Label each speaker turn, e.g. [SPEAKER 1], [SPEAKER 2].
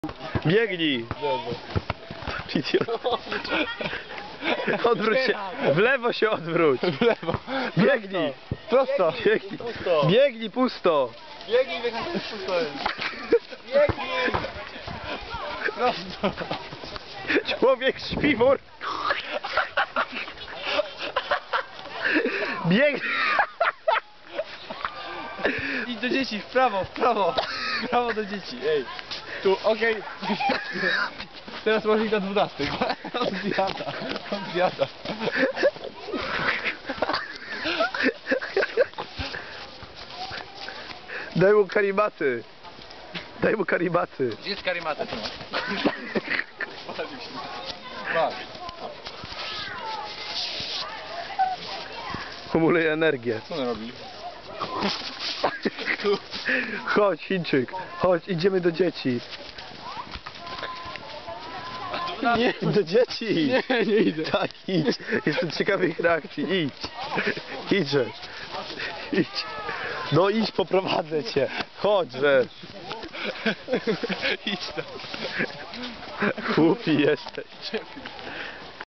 [SPEAKER 1] Biegnij! Idiot. Odwróć się. W lewo się odwróć.
[SPEAKER 2] W lewo.
[SPEAKER 1] Biegnij.
[SPEAKER 2] Prosto.
[SPEAKER 1] Biegnij. Biegnij pusto.
[SPEAKER 2] Biegnij, pusto jest. Biegnij. Prosto.
[SPEAKER 1] Człowiek śpiwór. Biegnij.
[SPEAKER 2] Idź do dzieci, w prawo, w prawo. W prawo do dzieci, ej. Tu, okej. Teraz może iść na 12. On zjada. On zjada.
[SPEAKER 1] Daj mu karimaty. Daj mu karimaty.
[SPEAKER 2] Gdzie jest karimatę tu masz? Masz.
[SPEAKER 1] Kumuluje energię.
[SPEAKER 2] Co on robi?
[SPEAKER 1] Chodź, Chińczyk. Chodź, idziemy do dzieci. Nie, do dzieci.
[SPEAKER 2] Nie idę.
[SPEAKER 1] Tak, idź. Jestem ciekawy ich reakcji. Idź. Idź. Idź. No idź, poprowadzę cię. Chodź, że.
[SPEAKER 2] Idź tam.
[SPEAKER 1] Głupi jesteś.